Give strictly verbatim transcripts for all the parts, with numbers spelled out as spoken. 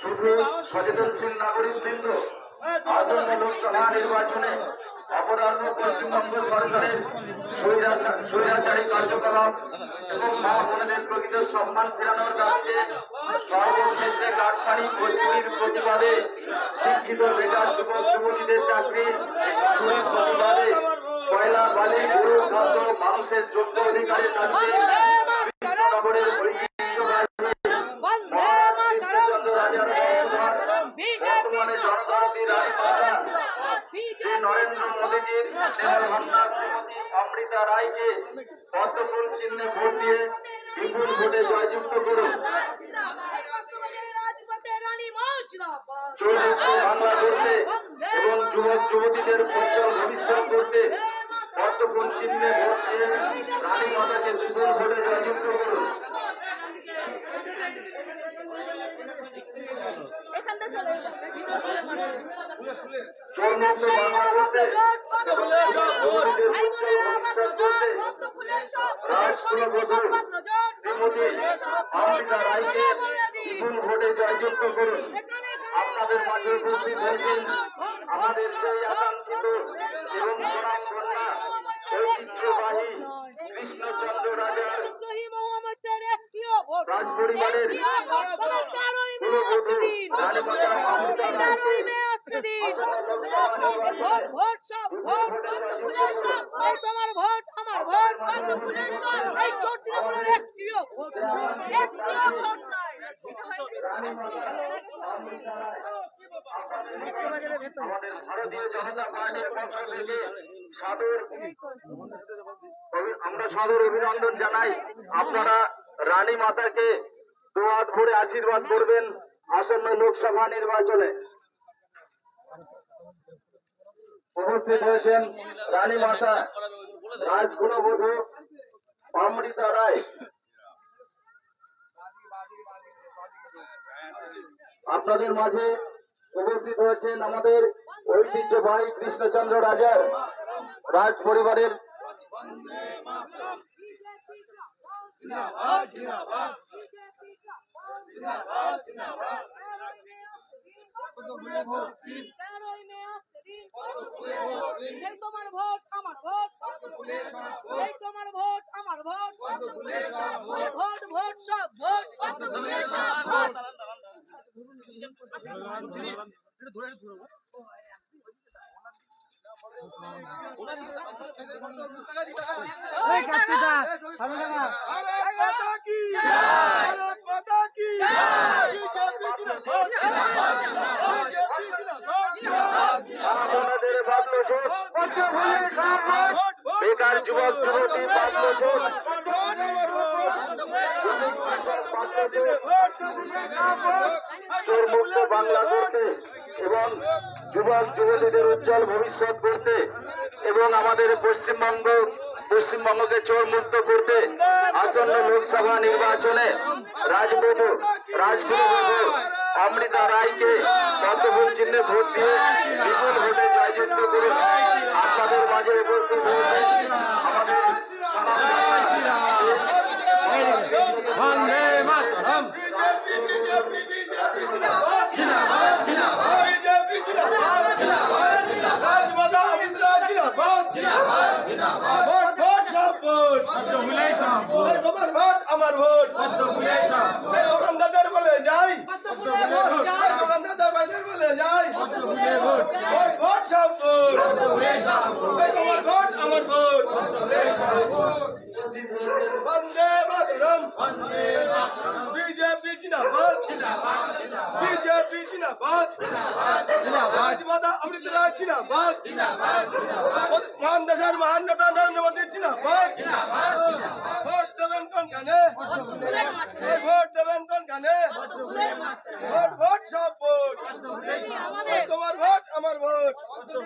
শুধু সচেতনশীল নাগরিকবৃন্দ আসন্ন লোকসভা নির্বাচনে অপরাধ পশ্চিমবঙ্গ সরকারের স্বৈরাচারী কার্যকলাপ এবং মা বোনেদের প্রকৃত সম্মান ফেরানোর কাছে সর্বক্ষেত্রে কাঠমানি কর্মীর প্রতিবাদে শিক্ষিত বেকার যুবক যুবতীদের চাকরি চুরির প্রতিবাদে কয়লা বালি গরু খাদ্য মানুষের যোগ্য অধিকারের দাবিতে কৃষ্ণনগরের বর্তমানে জনগণতি রাজমাতা শ্রী নরেন্দ্র মোদীজির দেহভান্না শ্রীমতী অমৃতা রায়কে পদ্মফুল চিহ্নে ভোট দিয়ে বিপুল ভোটে জয়যুক্ত করুন। বাংলা করতে এবং যুবক যুবতীদের উজ্জ্বল ভবিষ্যৎ করতে পদ্মফুল চিহ্নে ভোট দিয়ে রানী মাতাকে বিপুল ভোটে জয়যুক্ত করুন। চোরমুক্ত বাংলা করতে এবং যুবতীদের উজ্জ্বল ভবিষ্যৎ করতে রাজকুলবধূ শ্রীমতী অমৃতা রায়কে বিপুল ভোটে জয়যুক্ত করুন। আপনাদের মাঝে উপস্থিত হয়েছেন আমাদের সেই আকাঙ্ক্ষিত এবং সুনামধন্য ঐতিহ্যবাহী কৃষ্ণচন্দ্র রাজার রাজপরিবারের কুলবধূ রানীমাতা অমৃতা রায়কে তোমার ভোট আমার ভোট এই চোদ্দ একটিও ভোট একটিও ভোট নাই। আমাদের ভারতীয় জনতা পার্টির পক্ষ থেকে সাদর আমরা সাদর অভিনন্দন জানাই। আপনারা রানী মাতাকে দুহাত ভরে আশীর্বাদ করবেন আসন্ন লোকসভা নির্বাচনে। উপস্থিত হয়েছেন রানী মাতা রাজকুলবধূ অমৃতা রায়। আপনাদের মাঝে উপস্থিত হয়েছেন আমাদের ঐতিহ্যবাহী কৃষ্ণচন্দ্র রাজার রাজ পরিবারের তোমার ভোট আমার ভোট তোমার ভোট আমার ভোট ভোট ভোট সব ভোট বেকার যুবক যুবতী চোরমুক্ত বাংলা করতে এবং যুবক যুবতীদের উজ্জ্বল ভবিষ্যৎ করতে এবং আমাদের পশ্চিমবঙ্গ পশ্চিমবঙ্গকে চোরমুক্ত করতে আসন্ন লোকসভা নির্বাচনে রাজবধূ রাজকুলবধূ অমৃতা রায়কে পদ্মফুল চিহ্নে ভোট দিয়ে বিপুল ভোটে জয়যুক্ত করুন। আপনাদের মাঝে উপস্থিত হয়েছেন আমাদের তোমার ভোট আমার ভোট দোকানদার বলে যাই দোকানদার ভাইদের বলে যাই ভোট ভোট সব ভোট তোমার ভোট আমার ভোট বন্দে মাতরম বিজেপি জিন্দাবাদ বিজেপি জিন্দাবাদ রাজমাতা অমৃতা রায় জিন্দাবাদ মহান দেশের মহান নেতা নরেন্দ্র মোদী জিন্দাবাদ ভোট দেবেন কোন কানে ভোট দেবেন কোন কানে ভোট ভোট সব ভোট তোমার ভোট আমার ভোট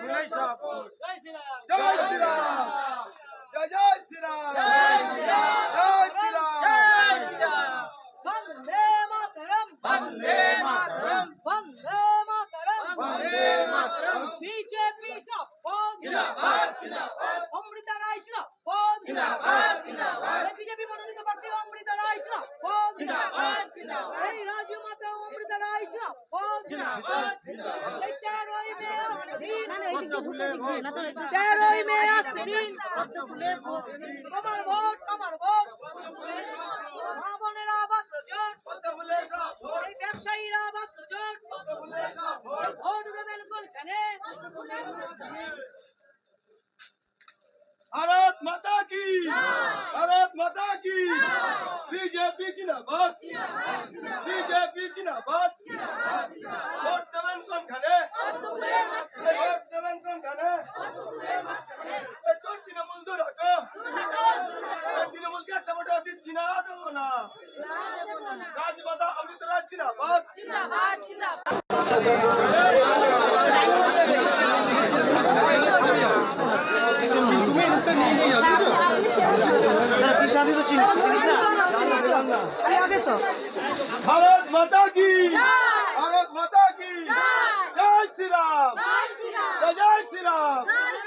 জয় শ্রীরাম জয় জয় শ্রীরাম জয় শ্রীরাম বন্দে মাতরম বন্দে মাতরম বন্দে মাতরম বন্দে মাতরম বিজেপি জিন্দাবাদ জিন্দাবাদ অমৃতা রায় জিন্দাবাদ জিন্দাবাদ জিন্দাবাদ বিজেপি মনোনীত প্রার্থী অমৃতা রায় জিন্দাবাদ জিন্দাবাদ জিন্দাবাদ এই রাজ্য মাতা অমৃতা রায় জিন্দাবাদ এই তেরোই মে আসছে দিন, তেরোই মে আসছে দিন, আমার ভোট আমার ভোট, মা বোনেরা বাধ্য জোট, এই ব্যবসায়ীরা বাধ্য জোট, ভোট দেবেন কোনখানে? भारत माता की, भारत माता की, बीजेपी जिंदाबाद, बीजेपी जिंदाबाद, वोट देवेन कोन खाने, वोट देवेन कोन खाने, ए चोर तृणमूल दूर हटो, तृणमूल के टमाटो दिच्छी ना देबो ना, राजमाता अमृतराज जिंदाबाद, जिंदाबाद जिंदाबाद। भारत माता की, भारत माता की, जय श्री राम, जय श्री राम,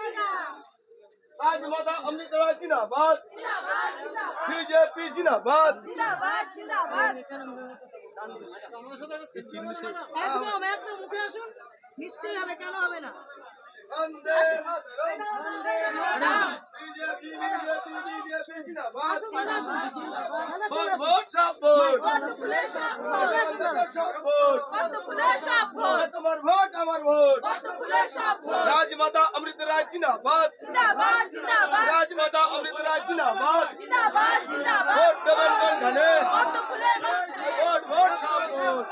राजमाता अमृतराज जिंदाबाद, बीजेपी जिंदाबाद, একদম একদম মুখে আসুন, নিশ্চয়ই হবে, কেন হবে না? Vande Mataram, BJP BJP BJP जिंदाबाद, वोट वोट सब वोट, सब वोट, तुम्हार वोट हमार वोट, राजमाता अमृतराज जिंदाबाद, राजमाता अमृतराज जिंदाबाद, वोट देवेन कोन खाने, वोट वोट सब वोट।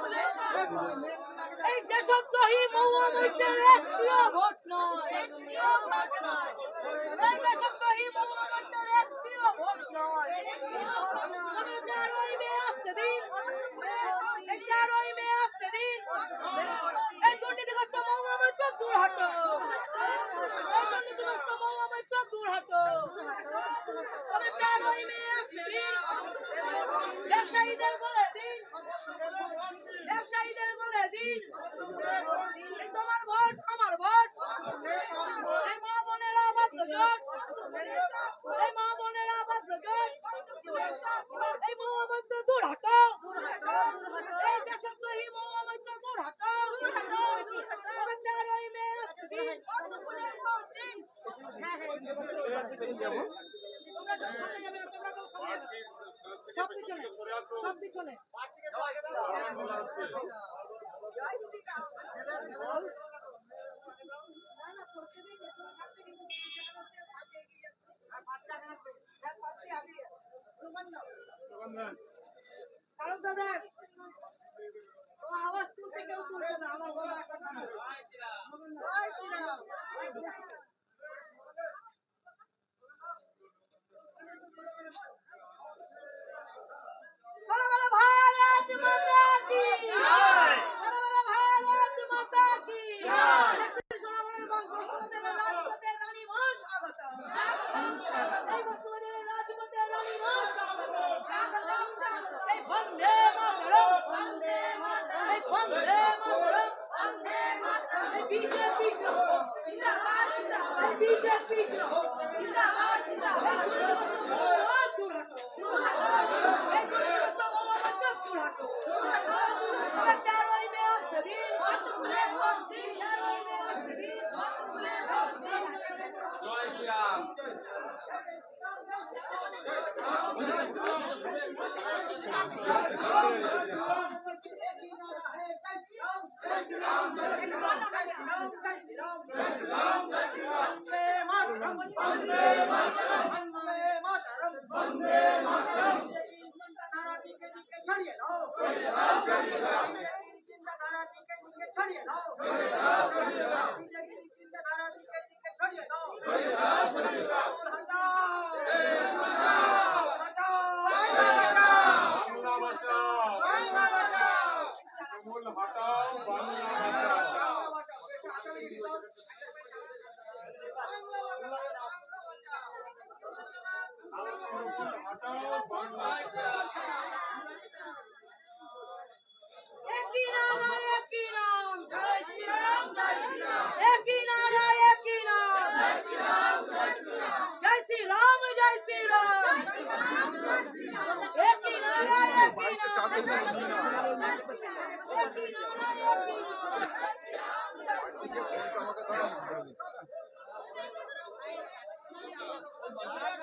এই দেশদ্রোহী মৌলবাদীদের একটিও ভোট নয়, একটিও ভোট নয়, এই দেশদ্রোহী মৌলবাদীদের একটিও ভোট নয়। তবে তেরোই মে আসছে দিন, এই তেরোই মে আসছে দিন, এই দুর্নীতিগ্রস্ত মৌলবাদী দূর হটো, এই দুর্নীতিগ্রস্ত মৌলবাদী দূর হটো। তবে তেরোই মে আসছে দিন, ব্যবসায়ীদের বলে দিন, ব্যবসায়ীদের বলে দিন, তোমার ভোট আমার ভোট, এই মা বোনেরা বাধ্য জোট, এই মা বোনেরা বাধ্য জোট, এই মহামন্ত্র দূর হটো, এই দেশদ্রোহী মহামন্ত্র দূর হটো। তেরোই মে আসছে দিন, তোমরা সামনে যাবে না, তোমরা কেউ সামনে যাবে না। সব পিছনে, সব পিছনে। কারণ দাদা ও আওয়াজ তুলছে, কেউ তুলছে না, আমার গলা একটা গান। জয় শ্রীরাম। বলো বলো ভারত মাতা কি জয়, বলো বলো ভারত মাতা কি জয়। সোনামণির বংশোদ্ভূতের রাজপথের রানী মা স্বাগতম, এই বংশোদ্ভূতের রাজপথের রানী মা স্বাগতম, স্বাগতম স্বাগতম। এই বন্দে মাতরম, বন্দে মাতরম, এই বন্দে মাতরম, বন্দে মাতরম। এই বিজেপি জিন্দাবাদ জিন্দাবাদ, এই বিজেপি জিন্দাবাদ জিন্দাবাদ। এই দুর্নীতিগ্রস্ত মৌলবাদ দূর হটো, দূর হটো, এই দুর্নীতিগ্রস্ত মৌলবাদ দূর হটো, দূর হটো। তবে তেরোই মে আসছে দিন, ভোট খুলে ভোট দিন, তেরোই মে আসছে দিন, ভোট খুলে ভোট দিন। जय श्री राम। एक ही नारा एक ही नाम, जय श्री राम जय श्री राम। एक ही नारा एक ही नाम, जय श्री राम जय श्री राम। जय श्री राम जय श्री राम। एक ही नारा एक ही नाम, एक ही নারায়ণ